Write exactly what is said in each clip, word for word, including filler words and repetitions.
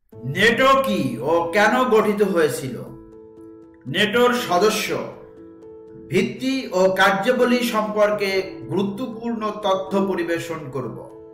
NATO কি ও কেন গঠিত হয়েছিল, নেটোর সদস্য, ভিত্তি ও কার্যাবলী সম্পর্কে গুরুত্বপূর্ণ তথ্য পরিবেশন করব।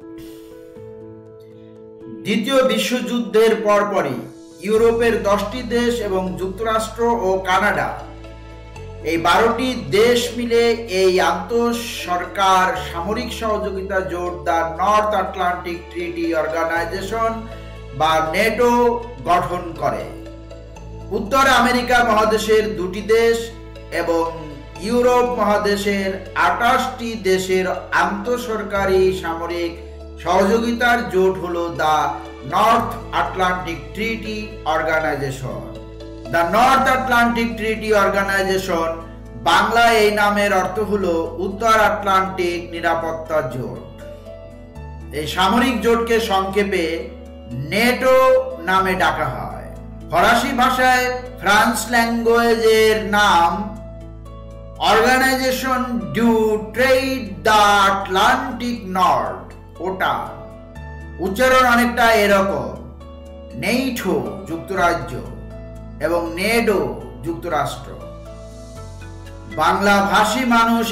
দ্বিতীয় বিশ্বযুদ্ধের পরপরই ইউরোপের দশটি দেশ এবং যুক্তরাষ্ট্র ও কানাডা, এই বারোটি দেশ মিলে এই আন্তঃসরকার সামরিক সহযোগিতা জোট the North Atlantic Treaty Organization বা নেটো গঠন করে। উত্তর আমেরিকা মহাদেশের দুটি দেশ এবং ইউরোপ মহাদেশের আঠাশটি দেশের আন্তঃসরকারি সামরিক সহযোগিতার জোট হলো the North Atlantic Treaty Organization. The North Atlantic Treaty Organization, Bangla এই নামের অর্থ হলো উত্তর আটলান্টিক নিরাপত্তা জোট। এই সামরিক জোটকে সংক্ষেপে নেটো নামে ডাকা হয়। ফরাসি ভাষায় ফ্রান্স ল্যাঙ্গুয়েজের নাম অর্গানাইজেশন ডু ট্রেড দ্য আটলান্টিক নর্থ, ওটান। উচ্চারণ অনেকটা এরকম, নেইটো যুক্তরাজ্য এবং নেডো যুক্তরাষ্ট্র। বাংলা ভাষী মানুষ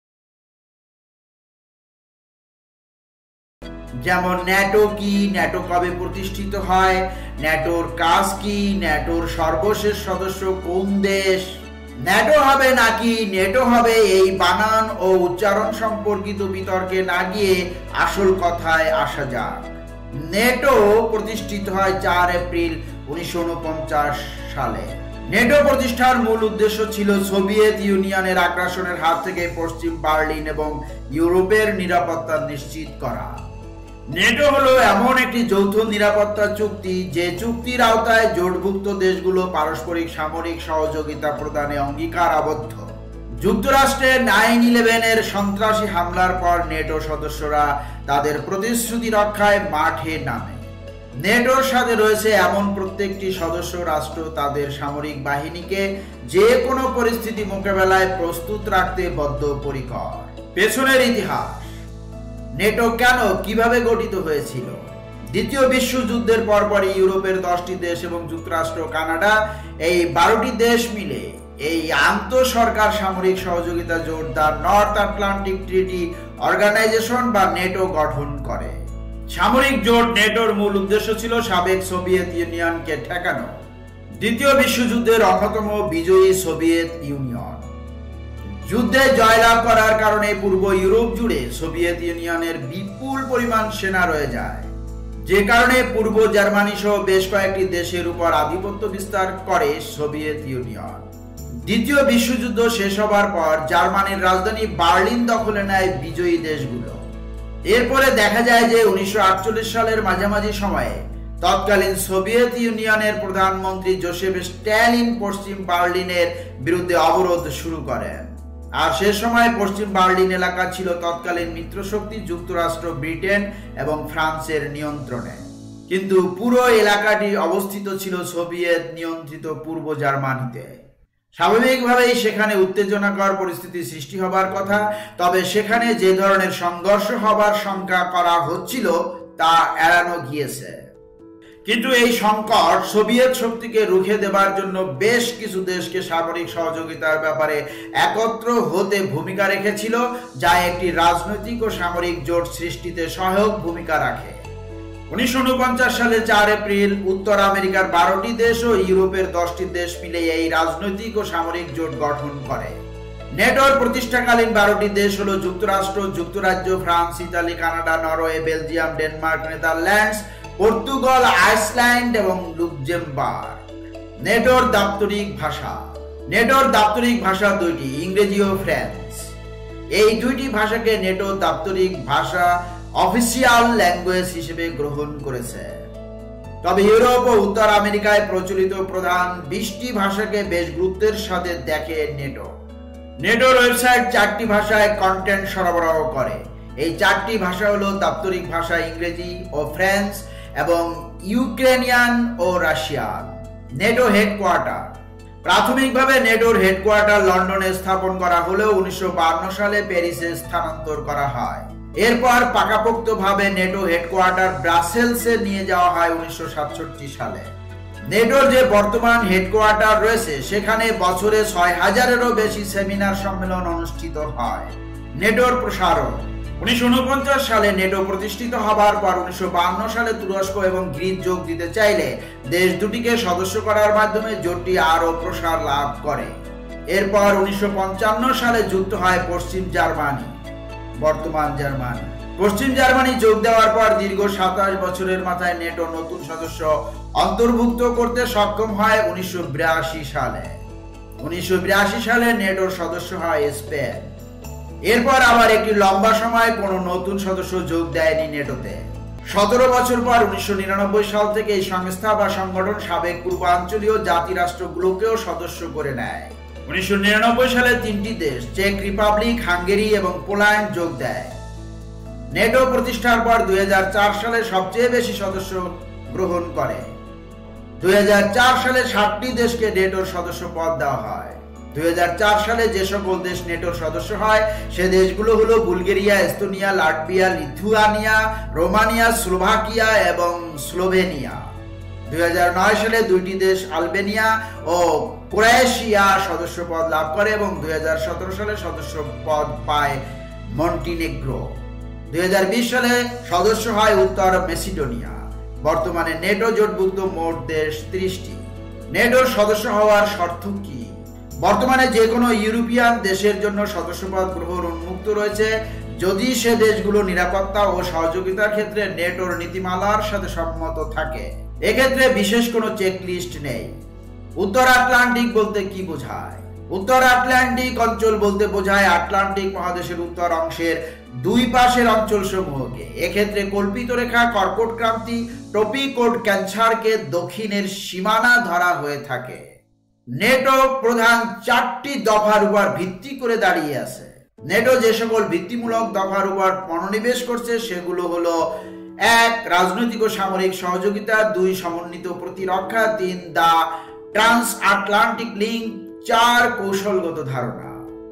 যেমন ন্যাটো কি, ন্যাটো কবে প্রতিষ্ঠিত হয়, ন্যাটোর কাজ কি, ন্যাটোর সর্বশেষ সদস্য কোন দেশ, ন্যাটো হবে নাকি নেটো হবে, এই বানান ও উচ্চারণ সম্পর্কিত বিতর্কে না গিয়ে আসল কথায় আসা যাক। নেটো প্রতিষ্ঠিত হয় চার এপ্রিল উনিশশো উনপঞ্চাশ সালে। নেটো প্রতিষ্ঠার মূল উদ্দেশ্য ছিল সোভিয়েত ইউনিয়নের আগ্রাসনের হাত থেকে পশ্চিম বার্লিন এবং ইউরোপের নিরাপত্তা নিশ্চিত করা। নেটো হলো এমন একটি যৌথ নিরাপত্তা চুক্তি যে চুক্তির আওতায় জোটভুক্ত দেশগুলো পারস্পরিক সামরিক সহযোগিতা প্রদানে অঙ্গীকার আবদ্ধ। যুক্তরাষ্ট্রের নাইন ইলেভেন এর সন্ত্রাসী হামলার পর নেটো সদস্যরা তাদের প্রতিশ্রুতি রক্ষায় মাঠে নামে। নেটোর সাথে রয়েছে এমন প্রত্যেকটি সদস্য রাষ্ট্র তাদের সামরিক বাহিনীকে যে কোনো পরিস্থিতি মোকাবেলায় প্রস্তুত রাখতে বদ্ধপরিকর। পেছনের ইতিহাস। নেটো কেন, কিভাবে গঠিত হয়েছিল? দ্বিতীয় বিশ্বযুদ্ধের পরপরই ইউরোপের দশটি দেশ এবং যুক্তরাষ্ট্র, কানাডা, এই বারোটি দেশ মিলে এই আন্তঃসরকার সামরিক সহযোগিতা জোট the North Atlantic Treaty Organization বা নেটো গঠন করে। সামরিক জোট নেটোর মূল উদ্দেশ্য ছিল সাবেক সোভিয়েত ইউনিয়নকে ঠেকানো। দ্বিতীয় বিশ্বযুদ্ধের অন্যতম বিজয়ী সোভিয়েত ইউনিয়ন যুদ্ধে জয়লাভ করার কারণে পূর্ব ইউরোপ জুড়ে সোভিয়েত ইউনিয়নের বিপুল পরিমাণ সেনা রয়ে যায়, যে কারণে পূর্ব জার্মানি সহ বেশ কয়েকটি দেশের উপর আধিপত্য বিস্তার করে সোভিয়েত ইউনিয়ন। দ্বিতীয় বিশ্বযুদ্ধ শেষ হবার পর জার্মানির রাজধানী বার্লিন দখলে নেয় বিজয়ী দেশগুলো। এরপরে দেখা যায় যে উনিশশো আটচল্লিশ সালের মাঝামাঝি সময়ে তৎকালীন সোভিয়েত ইউনিয়নের প্রধানমন্ত্রী জোসেফ স্ট্যালিন পশ্চিম বার্লিনের বিরুদ্ধে অবরোধ শুরু করেন। আর সে সময় পশ্চিম বার্লিন এলাকা ছিল তৎকালীন মিত্রশক্তি যুক্তরাষ্ট্র, ব্রিটেন এবং ফ্রান্সের নিয়ন্ত্রণে, কিন্তু পুরো এলাকাটি অবস্থিত ছিল সোভিয়েত নিয়ন্ত্রিত পূর্ব জার্মানিতে। স্বাভাবিকভাবেই সেখানে উত্তেজনাকর পরিস্থিতি সৃষ্টি হবার কথা, তবে সেখানে যে ধরনের সংঘর্ষ হবার শঙ্কা করা হচ্ছিল তা এড়ানো গিয়েছে। কিন্তু এই সংকট সোভিয়েত শক্তিকে রুখে দেবার জন্য বেশ কিছু দেশকে সামরিক সহযোগিতার ব্যাপারে একত্র হতে ভূমিকা রেখেছিল, যা একটি রাজনৈতিক ও সামরিক জোট সৃষ্টিতে সহায়ক ভূমিকা রাখে। উনিশশো উনপঞ্চাশ সালে চার এপ্রিল উত্তর আমেরিকার বারোটি দেশ ও ইউরোপের দশটি দেশ মিলে এই রাজনৈতিক ও সামরিক জোট গঠন করে। নেটোর প্রতিষ্ঠাকালীন বারোটি দেশ হলো যুক্তরাষ্ট্র, যুক্তরাজ্য, France, Italy, Canada, Norway, Belgium, Denmark, Netherlands, Portugal, Iceland এবং লুক্সেমবার্গ। নেটোর দাপ্তরিক ভাষা। নেটোর দাপ্তরিক ভাষা দুইটি, ইংরেজি ও ফ্রেঞ্চ। এই দুইটি ভাষাকে নেটো দাপ্তরিক ভাষা, অফিসিয়াল ল্যাঙ্গুয়েজ হিসেবে গ্রহণ করেছে। তবে ইউরোপ ও উত্তর আমেরিকায় প্রচলিত প্রধান বিশটি ভাষাকে বেশ গুরুত্বের সাথে দেখে নেটো। নেটোর ওয়েবসাইট চারটি ভাষায় কন্টেন্ট সরবরাহ করে। এই চারটি ভাষা হলো দাপ্তরিক ভাষা ইংরেজি ও ফ্রেঞ্চ এবং ইউক্রেনিয়ান ও রাশিয়ান। NATO headquarter. প্রাথমিকভাবে নেটোর হেডকোয়ার্টার লন্ডনে স্থাপন করা হলেও উনিশশো বাহান্ন সালে প্যারিসে স্থানান্তর করা হয়। এরপর পাকাপোক্তভাবে নেটো হেডকোয়ার্টার ব্রাসেলসে নিয়ে যাওয়া হয় উনিশশো সাতষট্টি সালে। নেটোর যে বর্তমান হেডকোয়ার্টার রয়েছে সেখানে বছরে ছয় হাজারেরও বেশি সেমিনার সম্মেলন অনুষ্ঠিত হয়। নেটোর প্রসারণ উনিশশো উনপঞ্চাশ সালে নেটো প্রতিষ্ঠিত হবার পর উনিশশো বাহান্ন সালে তুরস্ক এবং গ্রিস যোগ দিতে চাইলে দেশ দুটিকে সদস্য করার মাধ্যমে জোটটি আরও প্রসার লাভ করে। এরপর উনিশশো পঞ্চান্ন সালে যুক্ত হয় পশ্চিম জার্মানি, বর্তমান জার্মানি। পশ্চিম জার্মানি যোগ দেওয়ার পর দীর্ঘ সাতাশ বছরের মাথায় নেটো নতুন সদস্য অন্তর্ভুক্ত করতে সক্ষম হয় উনিশশো বিরাশি সালে। উনিশশো বিরাশি সালে নেটোর সদস্য হয় স্পেন। এরপর আবার একটি লম্বা সময় কোনো নতুন সদস্য যোগ দেয়নি নেটোতে। সতেরো বছর পর উনিশশো নিরানব্বই সাল থেকে এই সংস্থা বা সংগঠন সাবেক পূর্বাঞ্চলীয় জাতিরাষ্ট্রগুলোকেও সদস্য করে নেয়। উনিশশো নিরানব্বই সালে তিনটি দেশ চেক রিপাবলিক, হাঙ্গেরি এবং পোল্যান্ড যোগ দেয়। নেটো প্রতিষ্ঠার পর দুই হাজার চার সালে সবচেয়ে বেশি সদস্য গ্রহণ করে। দুই হাজার চার সালে ষাটটি দেশকে নেটোর সদস্য পদ দেওয়া হয়। দুই হাজার চার সালে যে সকল দেশ নেটোর সদস্য হয় সে দেশগুলো হলো Bulgaria, Estonia, Latvia, Lithuania, Romania, Slovakia এবং স্লোভেনিয়া। দুই হাজার নয় সালে দুইটি দেশ আলবেনিয়া ও ক্রোয়েশিয়া সদস্য পদ লাভ করে এবং দুই হাজার সতেরো সালে সদস্য পদ পায় মন্টিনেগ্রো। দুই হাজার বিশ সালে সদস্য হয় উত্তর মেসিডোনিয়া। বর্তমানে নেটো জোটভুক্ত মোট দেশ ত্রিশটি। নেটোর সদস্য হওয়ার শর্ত কি? বর্তমানে যে কোনো ইউরোপিয়ান দেশের জন্য সদস্যপদ গ্রহণ উন্মুক্ত রয়েছে যদি সে দেশগুলো নিরাপত্তা ও সহযোগিতার ক্ষেত্রে নেটোর নীতিমালার সাথে সম্মত থাকে। এক্ষেত্রে বিশেষ কোনো চেকলিস্ট নেই। উত্তর আটলান্টিক বলতে কি বোঝায়? উত্তর আটলান্টিক অঞ্চল বলতে বোঝায় আটলান্টিক মহাদেশের উত্তর অংশের দুই পাশের অঞ্চলসমূহকে। এক্ষেত্রে কল্পিত রেখা কর্কট ক্রান্তি ট্রপিকোড ক্যান্সারকে দক্ষিণের সীমানা ধরা হয়ে থাকে। নেটো প্রধান চারটি দফার উপর ভিত্তি করে দাঁড়িয়ে আছে। নেটো যে সকল ভিত্তিমূলক দফার উপর মনোনিবেশ করছে সেগুলো হলো: এক, রাজনৈতিক ও সামরিক সহযোগিতা; দুই, সমন্বিত প্রতিরক্ষা; তিন, দা ট্রান্স আটলান্টিক লিঙ্ক; চার, কৌশলগত ধারণা।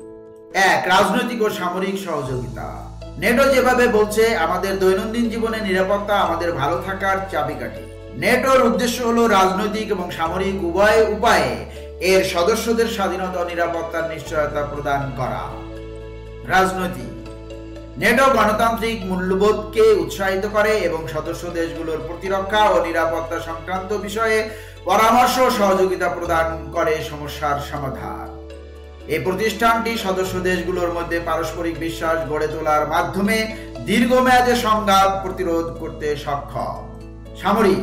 এক, রাজনৈতিক ও সামরিক সহযোগিতা। নেটো যেভাবে বলছে আমাদের দৈনন্দিন জীবনে নিরাপত্তা আমাদের ভালো থাকার চাবিকাঠি। নেটোর উদ্দেশ্য হলো রাজনৈতিক এবং সামরিক উভয় উপায়ে এর সদস্যদের স্বাধীনতা ও নিরাপত্তার নিশ্চয়তা প্রদান করা। রাজনৈতিক, নেটো গণতান্ত্রিক মূল্যবোধকে উৎসাহিত করে এবং সদস্য দেশগুলোর প্রতিরক্ষা ও নিরাপত্তা সংক্রান্ত বিষয়ে পরামর্শ ও সহযোগিতা প্রদান করে সমস্যার সমাধান। এই প্রতিষ্ঠানটি সদস্য দেশগুলোর মধ্যে পারস্পরিক বিশ্বাস গড়ে তোলার মাধ্যমে দীর্ঘমেয়াদে সংঘাত প্রতিরোধ করতে সক্ষম। সামরিক,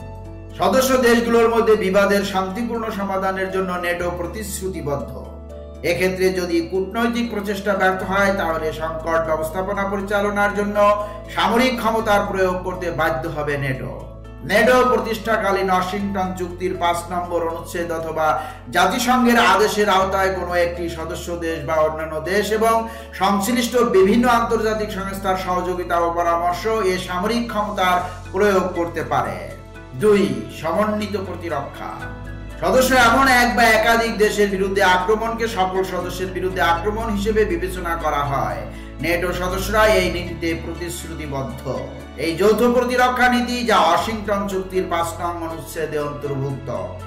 সদস্য দেশগুলোর মধ্যে বিবাদের শান্তিপূর্ণ সমাধানের জন্য নেটো প্রতিশ্রুতিবদ্ধ। এক্ষেত্রে যদি কূটনৈতিক প্রচেষ্টা ব্যর্থ হয় তাহলে সংকট ব্যবস্থাপনা পরিচালনার জন্য সামরিক ক্ষমতার প্রয়োগ করতে বাধ্য হবে নেটো। নেটো প্রতিষ্ঠাকালীন ওয়াশিংটন চুক্তির পাঁচ নম্বর অনুচ্ছেদ অথবা জাতিসংঘের আদেশের আওতায় কোনো একটি সদস্য দেশ বা অন্যান্য দেশ এবং সংশ্লিষ্ট বিভিন্ন আন্তর্জাতিক সংস্থার সহযোগিতা ও পরামর্শ এ সামরিক ক্ষমতার প্রয়োগ করতে পারে। দুই, সমন্বিত প্রতিরক্ষা। সদস্য এমন এক বা একাধিক দেশের বিরুদ্ধে আক্রমণকে সকল সদস্যের বিরুদ্ধে আক্রমণ হিসেবে বিবেচনা করা হয়। নেটো সদস্যরা এই নীতিতে প্রতিশ্রুতিবদ্ধ। এই যৌথ প্রতিরক্ষা নীতি যা ওয়াশিংটন চুক্তির পাঁচ নং অনুচ্ছেদে অন্তর্ভুক্ত।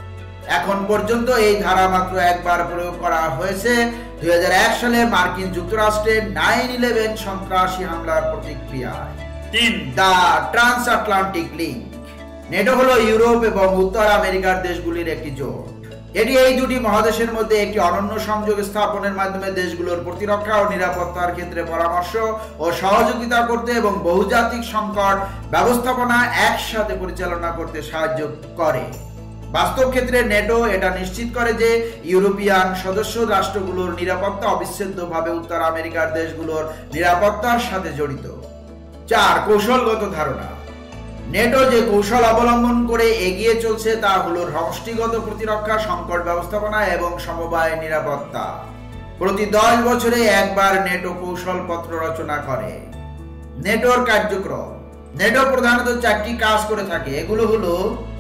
এখন পর্যন্ত এই ধারা মাত্র একবার প্রয়োগ করা হয়েছে দুই হাজার এক সালে মার্কিন যুক্তরাষ্ট্রের নাইন ইলেভেন সন্ত্রাসী হামলার প্রতিক্রিয়ায়। তিন, the transatlantic link. NATO হলো ইউরোপ এবং উত্তর আমেরিকার দেশগুলির একটি জোট। এটি এই দুটি মহাদেশের মধ্যে একটি অনন্য সংযোগ স্থাপনের মাধ্যমে দেশগুলোর প্রতিরক্ষা ও নিরাপত্তার ক্ষেত্রে পরামর্শ ও সহযোগিতা করতে এবং বহুজাতিক সংকট ব্যবস্থাপনা একসাথে পরিচালনা করতে সাহায্য করে। বাস্তব ক্ষেত্রে নেটো এটা নিশ্চিত করে যে ইউরোপিয়ান সদস্য রাষ্ট্রগুলোর নিরাপত্তা অবিচ্ছেদ্যভাবে উত্তর আমেরিকার দেশগুলোর নিরাপত্তার সাথে জড়িত। চার, কৌশলগত ধারণা। নেটো যে কৌশল অবলম্বন করে এগিয়ে চলছে তা হলো সমষ্টিগত প্রতিরক্ষা, সংকট ব্যবস্থাপনা এবং সমবায় নিরাপত্তা। প্রতি দশ বছরে একবার নেটো কৌশলপত্র রচনা করে। নেটোর কার্যক্রম। নেটো প্রধানত চারটি কাজ করে থাকে। এগুলো হলো: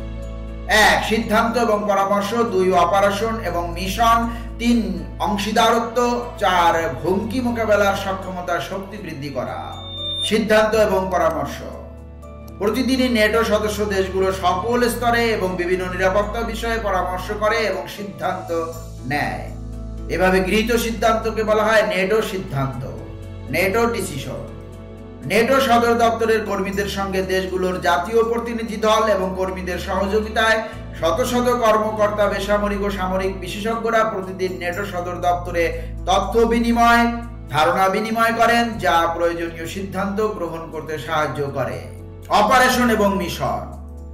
এক, সিদ্ধান্ত এবং পরামর্শ; দুই, অপারেশন এবং মিশন; তিন, অংশীদারত্ব; চার, হুমকি মোকাবেলার সক্ষমতা শক্তি বৃদ্ধি করা। সিদ্ধান্ত এবং পরামর্শ। প্রতিদিনই নেটো সদস্য দেশগুলো সকল স্তরে এবং বিভিন্ন নিরাপত্তা বিষয়ে পরামর্শ করে এবং সিদ্ধান্ত নেয়। এভাবে গৃহীত সিদ্ধান্তকে বলা হয় নেটো সিদ্ধান্ত, নেটো ডিসিশন। নেটো সদর দপ্তরের কর্মীদের সঙ্গে দেশগুলোর জাতীয় প্রতিনিধি দল এবং কর্মীদের সহযোগিতায় শত শত কর্মকর্তা, বেসামরিক ও সামরিক বিশেষজ্ঞরা প্রতিদিন নেটো সদর দপ্তরে তথ্য বিনিময়, ধারণা বিনিময় করেন, যা প্রয়োজনীয় সিদ্ধান্ত গ্রহণ করতে সাহায্য করে। অপারেশন এবং মিশন।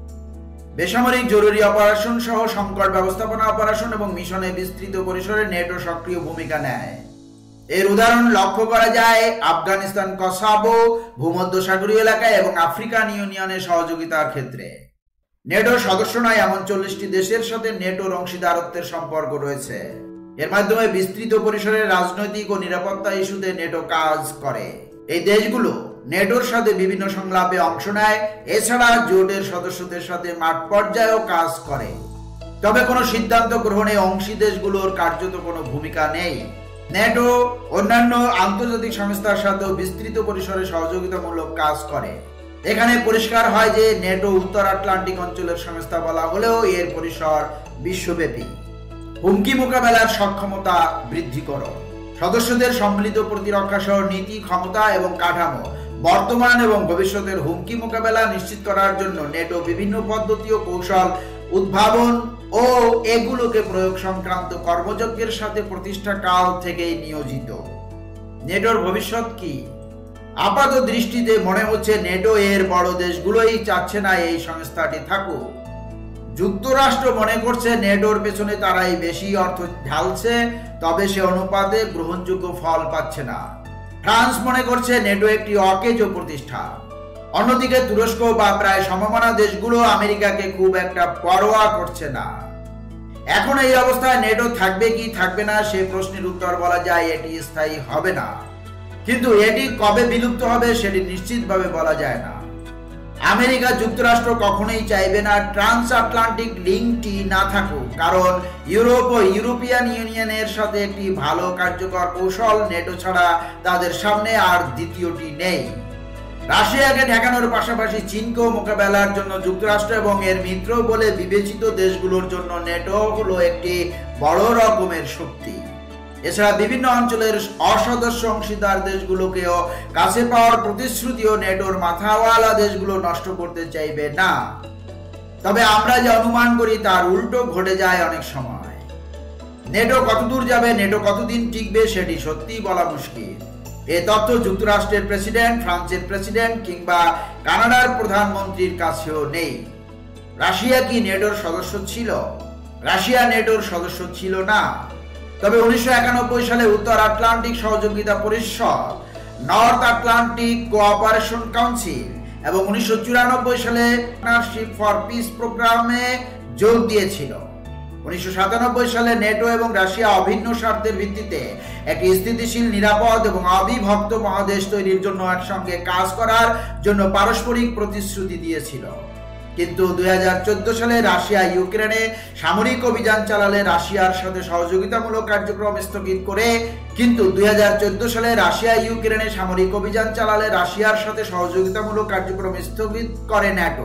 বেসামরিক জরুরি অপারেশন সহ সংকট ব্যবস্থাপনা অপারেশন এবং মিশনে বিস্তৃত পরিসরে নেটো সক্রিয় ভূমিকা নেয়। এর উদাহরণ লক্ষ্য করা যায় আফগানিস্তান, কসাবো, ভূমধ্যসাগরীয় এলাকায় এবং আফ্রিকান ইউনিয়নের সহযোগিতার ক্ষেত্রে। নেটোর সদস্য নয় এমন চল্লিশটি দেশের সাথে নেটোর অংশীদারত্বের সম্পর্ক রয়েছে। এর মাধ্যমে বিস্তৃত পরিসরে রাজনৈতিক ও নিরাপত্তা ইস্যুতে নেটো কাজ করে। এই দেশগুলো নেটোর সাথে বিভিন্ন সংলাপে অংশ নেয়, এছাড়া জোটের সদস্যদের সাথে মাঠ পর্যায়েও কাজ করে। তবে কোনো সিদ্ধান্ত গ্রহণে অংশী দেশগুলোর কার্যত কোনো ভূমিকা নেই। নেটো অন্যান্য আন্তর্জাতিক সংস্থার সাথেও বিস্তৃত পরিসরে সহযোগিতামূলক কাজ করে। এখানে পরিষ্কার হয় যে নেটো উত্তর আটলান্টিক অঞ্চলের সংস্থা বলা হলেও এর পরিসর বিশ্বব্যাপী। হুমকি মোকাবেলার সক্ষমতা বৃদ্ধি করো। সদস্যদের সম্মিলিত প্রতিরক্ষা সহ নীতি, ক্ষমতা এবং কাঠামো বর্তমান এবং ভবিষ্যতের হুমকি মোকাবেলা নিশ্চিত করার জন্য নেটো বিভিন্ন পদ্ধতি ও কৌশল উদ্ভাবন ও এগুলোকে প্রয়োগ সংক্রান্ত কর্মযজ্ঞের সাথে প্রতিষ্ঠা কাল থেকেই নিয়োজিত। নেটোর ভবিষ্যৎ কি? আপাত দৃষ্টিতে মনে হচ্ছে নেটো এর বড় দেশগুলোই চাচ্ছে না এই সংস্থাটি থাকুক। যুক্তরাষ্ট্র মনে করছে নেটোর পেছনে তারাই বেশি অর্থ ঢালছে, তবে সে অনুপাতে গ্রহণযোগ্য ফল পাচ্ছে না। ফ্রান্স মনে করছে নেটো একটি অকেজো প্রতিষ্ঠান। অন্যদিকে তুরস্ক বা প্রায় সমমনা দেশগুলো আমেরিকাকে খুব একটা পরোয়া করছে না। এখন এই অবস্থায় নেটো থাকবে কি থাকবে না সে প্রশ্নের উত্তর বলা যায় এটি স্থায়ী হবে না, কিন্তু এটি কবে বিলুপ্ত হবে সেটি নিশ্চিতভাবে বলা যায় না। আমেরিকা যুক্তরাষ্ট্র কখনোই চাইবে না ট্রান্স আটলান্টিক লিঙ্কটি না থাকুক, কারণ ইউরোপ ও ইউরোপিয়ান ইউনিয়নের সাথে একটি ভালো কার্যকর কৌশল নেটো ছাড়া তাদের সামনে আর দ্বিতীয়টি নেই। রাশিয়াকে ঠেকানোর পাশাপাশি চীনকেও মোকাবেলার জন্য যুক্তরাষ্ট্র এবং এর মিত্র বলে বিবেচিত দেশগুলোর জন্য নেটো হলো একটি বড় রকমের শক্তি। এছাড়া বিভিন্ন অঞ্চলের অসদস্য অংশীদার দেশগুলোকেও কাছে পাওয়ার প্রতিশ্রুতিও নেটোর মাথাওয়ালা দেশগুলো নষ্ট করতে চাইবে না। তবে আমরা যে অনুমান করি তার উল্টো ঘটে যায় অনেক সময়। নেটো কতদূর যাবে, নেটো কতদিন টিকবে সেটি সত্যিই বলা মুশকিল। এ তথ্য যুক্তরাষ্ট্রের প্রেসিডেন্ট, ফ্রান্সের প্রেসিডেন্ট কিংবা কানাডার প্রধানমন্ত্রীর কাছেও নেই। রাশিয়া কি নেটোর সদস্য ছিল? রাশিয়া নেটোর সদস্য ছিল না। তবে উনিশশো একানব্বই সালে উত্তর আটলান্টিক সহযোগিতা পরিষদ, নর্থ আটলান্টিক কোঅপারেশন কাউন্সিল এবং উনিশশো চুরানব্বই সালে পার্টনারশিপ ফর পিস প্রোগ্রামে যোগ দিয়েছিল। উনিশশো সাতানব্বই সালে নেটো এবং রাশিয়া অভিন্ন স্বার্থের ভিত্তিতে একটি স্থিতিশীল, নিরাপদ এবং অবিভক্ত মহাদেশ তৈরির জন্য একসঙ্গে কাজ করার জন্য পারস্পরিক প্রতিশ্রুতি দিয়েছিল। কিন্তু দুই হাজার চোদ্দ সালে রাশিয়া ইউক্রেনে সামরিক অভিযান চালালে রাশিয়ার সাথে সহযোগিতামূলক কার্যক্রম স্থগিত করে কিন্তু দুই হাজার চোদ্দ সালে রাশিয়া ইউক্রেনে সামরিক অভিযান চালালে রাশিয়ার সাথে সহযোগিতামূলক কার্যক্রম স্থগিত করে ন্যাটো,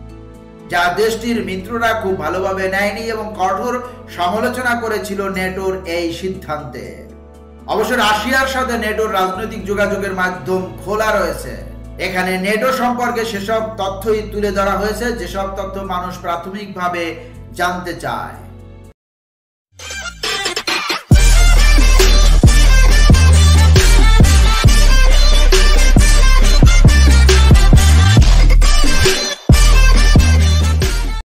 যা দেশটির মিত্ররা খুব ভালোভাবে নেয়নি এবং কঠোর সমালোচনা করেছিল নেটোর এই সিদ্ধান্তে। অবশ্য রাশিয়ার সাথে নেটোর রাজনৈতিক যোগাযোগের মাধ্যম খোলা রয়েছে। এখানে নেটো সম্পর্কে সেসব তথ্যই তুলে ধরা হয়েছে যেসব তথ্য মানুষ প্রাথমিকভাবে জানতে চায়।